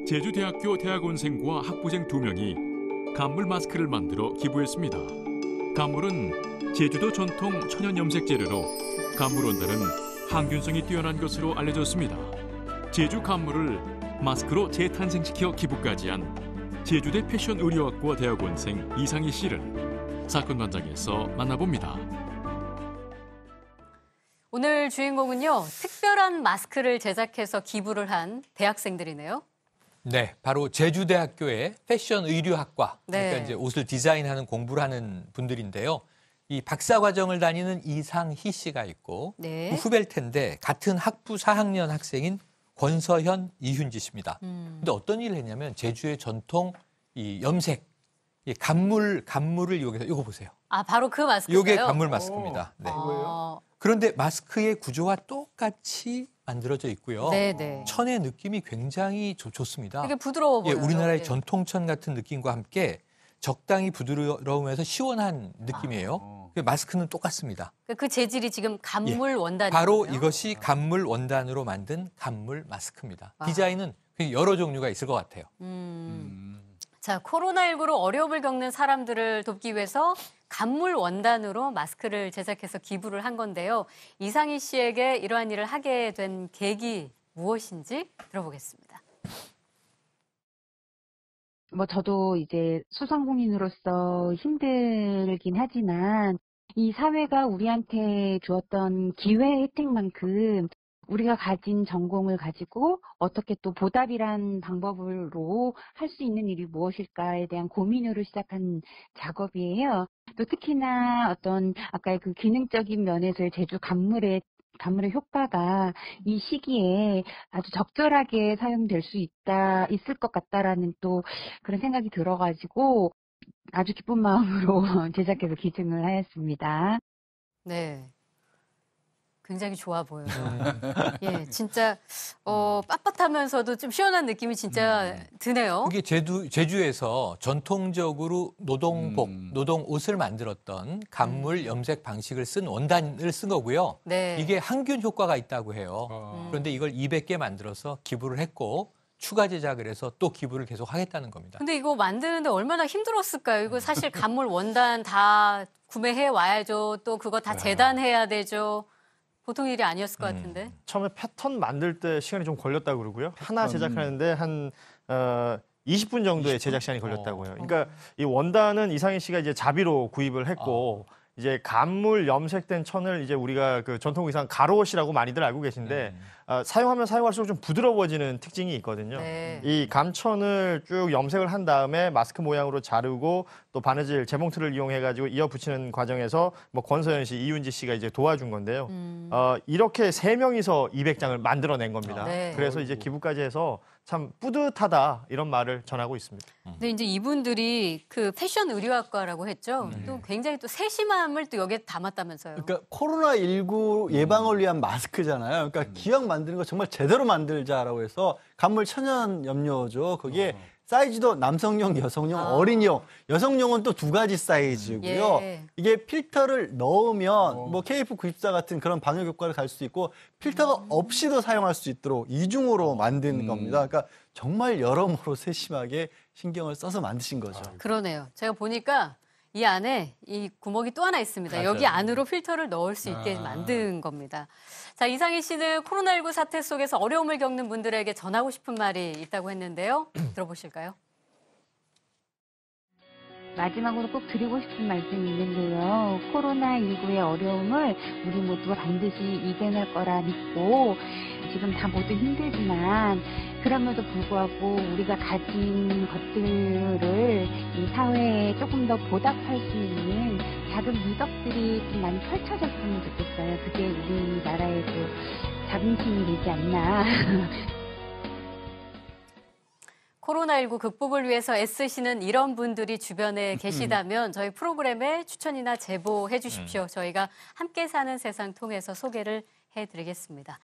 제주대학교 대학원생과 학부생 2명이 간물 마스크를 만들어 기부했습니다. 간물은 제주도 전통 천연 염색 재료로 간물 원단은 항균성이 뛰어난 것으로 알려졌습니다. 제주 간물을 마스크로 재탄생시켜 기부까지 한 제주대 패션의료학과 대학원생 이상희 씨를 사건 현장에서 만나봅니다. 오늘 주인공은요, 특별한 마스크를 제작해서 기부를 한 대학생들이네요. 네, 바로 제주대학교의 패션의류학과, 그러니까 네. 이제 옷을 디자인하는 공부를 하는 분들인데요. 이 박사 과정을 다니는 이상희 씨가 있고, 네. 그 후배일 텐데 같은 학부 4학년 학생인 권서현, 이윤지 씨입니다. 근데 어떤 일을 했냐면 제주의 전통 이 염색, 이 간물을 이용해서 이거 보세요. 아, 바로 그 마스크예요? 이게 간물 마스크입니다. 네. 그런데 마스크의 구조와 똑같이 만들어져 있고요. 네네. 천의 느낌이 굉장히 좋습니다. 되게 부드러워 보여요. 우리나라의 네. 전통천 같은 느낌과 함께 적당히 부드러우면서 시원한 느낌이에요. 마스크는 똑같습니다. 그 재질이 지금 간물 원단이에요. 바로 이것이 간물 원단으로 만든 간물 마스크입니다. 디자인은 여러 종류가 있을 것 같아요. 자, 코로나19로 어려움을 겪는 사람들을 돕기 위해서 간물 원단으로 마스크를 제작해서 기부를 한 건데요. 이상희 씨에게 이러한 일을 하게 된 계기 무엇인지 들어보겠습니다. 저도 이제 소상공인으로서 힘들긴 하지만 이 사회가 우리한테 주었던 기회 혜택만큼 우리가 가진 전공을 가지고 어떻게 또 보답이란 방법으로 할 수 있는 일이 무엇일까에 대한 고민으로 시작한 작업이에요. 또 특히나 어떤 아까 그 기능적인 면에서의 제주 간물의 효과가 이 시기에 아주 적절하게 사용될 수 있을 것 같다라는 또 그런 생각이 들어가지고 아주 기쁜 마음으로 제작해서 기증을 하였습니다. 네. 굉장히 좋아 보여요. 예, 진짜 빳빳하면서도 좀 시원한 느낌이 진짜 드네요. 그게 제주에서 전통적으로 노동복, 노동 옷을 만들었던 간물 염색 방식을 쓴 원단을 쓴 거고요. 네. 이게 항균 효과가 있다고 해요. 그런데 이걸 200개 만들어서 기부를 했고 추가 제작을 해서 또 기부를 계속 하겠다는 겁니다. 근데 이거 만드는데 얼마나 힘들었을까요? 이거 사실 간물 원단 다 구매해 와야죠. 또 그거 다 재단해야 되죠. 보통 일이 아니었을 것 같은데. 처음에 패턴 만들 때 시간이 좀 걸렸다고 그러고요. 하나 제작하는데 한 20분 정도의 제작 시간이 걸렸다고 해요. 그러니까 이 원단은 이상희 씨가 이제 자비로 구입을 했고 이제 간물 염색된 천을 이제 우리가 그 전통 의상 가로옷이라고 많이들 알고 계신데 사용하면 사용할수록 좀 부드러워지는 특징이 있거든요. 네. 이 감천을 쭉 염색을 한 다음에 마스크 모양으로 자르고 또 바느질 재봉틀을 이용해가지고 이어 붙이는 과정에서 뭐 권서현 씨, 이윤지 씨가 이제 도와준 건데요. 이렇게 3명이서 200장을 만들어낸 겁니다. 네. 그래서 이제 기부까지 해서 참 뿌듯하다 이런 말을 전하고 있습니다. 근데 이제 이분들이 그 패션 의료학과라고 했죠. 또 굉장히 또 세심함을 또 여기에 담았다면서요. 그러니까 코로나19 예방을 위한 마스크잖아요. 그러니까 기왕 만드는 거 정말 제대로 만들자라고 해서 간물 천연 염료죠. 거기에 사이즈도 남성용, 여성용, 어린이용. 여성용은 또 2가지 사이즈고요. 예. 이게 필터를 넣으면 뭐 KF94 같은 그런 방역 효과를 갈 수 있고 필터가 없이도 사용할 수 있도록 이중으로 만든 겁니다. 그러니까 정말 여러모로 세심하게 신경을 써서 만드신 거죠. 그러네요. 제가 보니까 이 안에 이 구멍이 또 하나 있습니다. 여기 안으로 필터를 넣을 수 있게 만든 겁니다. 자, 이상희 씨는 코로나19 사태 속에서 어려움을 겪는 분들에게 전하고 싶은 말이 있다고 했는데요. 들어보실까요? 마지막으로 꼭 드리고 싶은 말씀이 있는데요. 코로나19의 어려움을 우리 모두 반드시 이겨낼 거라 믿고 지금 다 모두 힘들지만 그럼에도 불구하고 우리가 가진 것들을 이 사회에 조금 더 보답할 수 있는 작은 미덕들이 좀 많이 펼쳐졌으면 좋겠어요. 그게 우리나라의 또 자긍심이 되지 않나. 코로나19 극복을 위해서 애쓰시는 이런 분들이 주변에 계시다면 저희 프로그램에 추천이나 제보해 주십시오. 저희가 함께 사는 세상 통해서 소개를 해드리겠습니다.